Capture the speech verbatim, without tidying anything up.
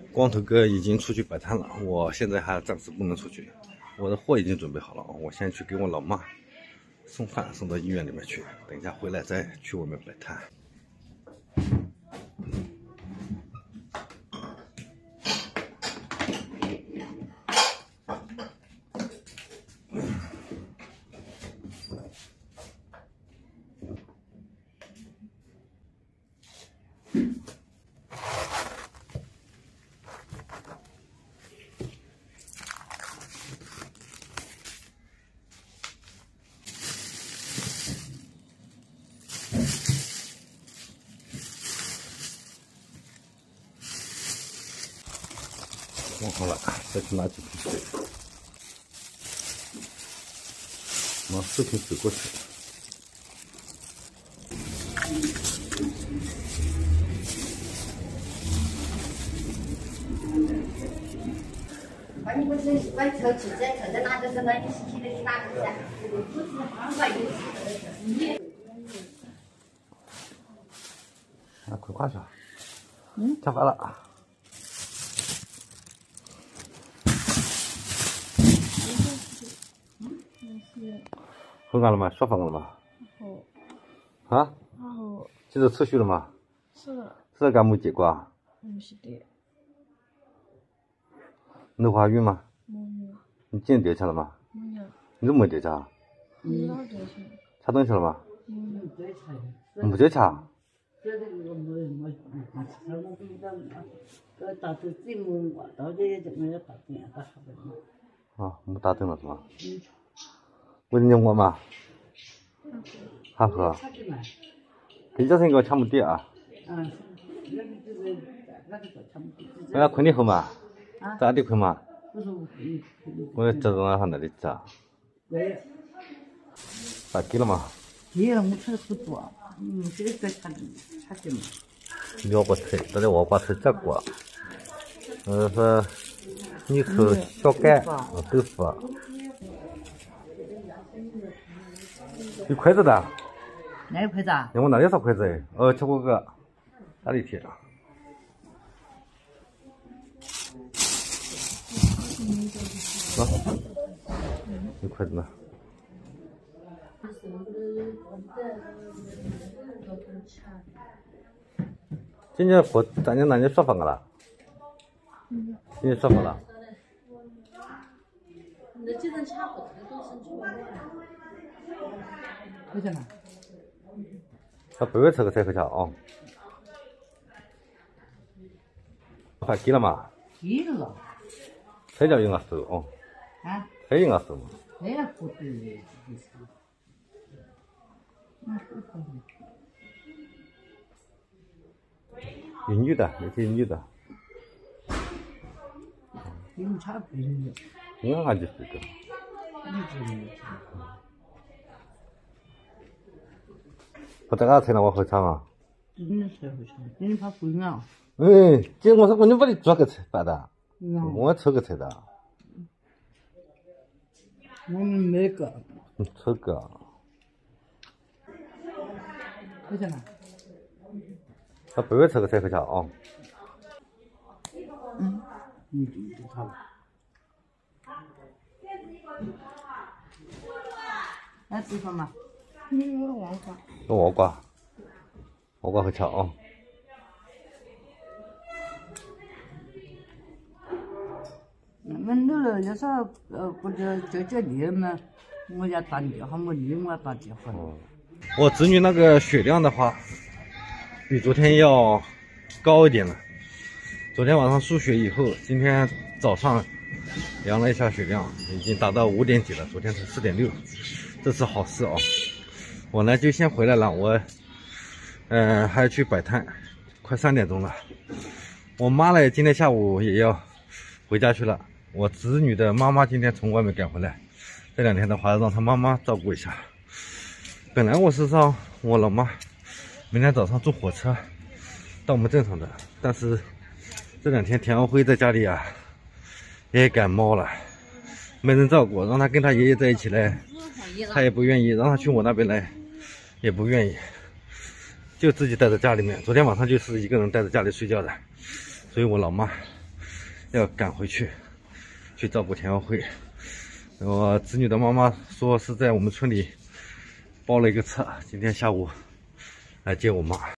光头哥已经出去摆摊了，我现在还暂时不能出去。我的货已经准备好了，我先去给我老妈送饭，送到医院里面去。等一下回来再去外面摆摊。弄好了，再去拿几瓶水，拿四瓶水过去。 把你不是把车去在车在哪个时候你是去的去哪个噻？不是方法有你。 啊，快挂上。嗯，吃饭了。 喝完了吗？烧饭了吗？好。啊？好。今日测序了吗？是。是在干么结果啊？嗯，是的。你怀孕吗？没有。你今天掉下了吗？没有。你怎么没掉下？没有掉下。吃东西了吗？没有。没掉下。这个我没没没吃，我不知道嘛。这打的这么晚，到这就没有打电话好了。啊，没打灯了是吧？嗯。 为你我嘛，还喝？你这是一个抢不掉啊？嗯，那个就是那个叫抢不掉。我要困你后嘛？啊？咋的困嘛？不是我困。我这种还那里吃啊？对。打鸡了嘛？鸡了，我吃的不多，嗯，这个在吃吃鸡嘛。两个腿，这里我把腿摘过，呃是你口小干，豆腐。 有筷子的？哪有筷子啊？我那里是筷子，哦，吃过个，哪里去？啊，有筷子呢。今年过，咱家那年说饭个了？今年说饭了。那这人差不多都生出来了。 回去嘛？他不会吃个菜回家啊？快给了嘛？给了。菜叫应该收哦。啊？菜应该收嘛？菜要不对的，有女的，那些女的。你们差不多有。我俺就是个。你这里。 不在俺菜了，我回厂啊。你菜回厂，你怕贵啊？哎，姐，我说过你把你做个菜饭的，嗯、我抽个菜的。我们没个。你抽个。回去了。他不会抽个菜回家啊。嗯。你就他了。来吃饭嘛。 嗯，我黄瓜。有黄瓜，黄瓜好吃啊！我们那了有时候呃，不就就叫你们，我要打电话没你，我要打电话。哦。我侄女那个血量的话，比昨天要高一点了。昨天晚上输血以后，今天早上量了一下血量，已经达到五点几了，昨天是四点六，这是好事啊！ 我呢就先回来了，我，呃，还要去摆摊，快三点钟了。我妈呢，今天下午也要回家去了。我侄女的妈妈今天从外面赶回来，这两天的话让她妈妈照顾一下。本来我是让我老妈明天早上坐火车到我们镇上的，但是这两天田奥辉在家里啊也感冒了，没人照顾，让他跟他爷爷在一起来，他也不愿意，让他去我那边来。 也不愿意，就自己待在家里面。昨天晚上就是一个人待在家里睡觉的，所以我老妈要赶回去去照顾田奥会。我子女的妈妈说是在我们村里包了一个车，今天下午来接我妈。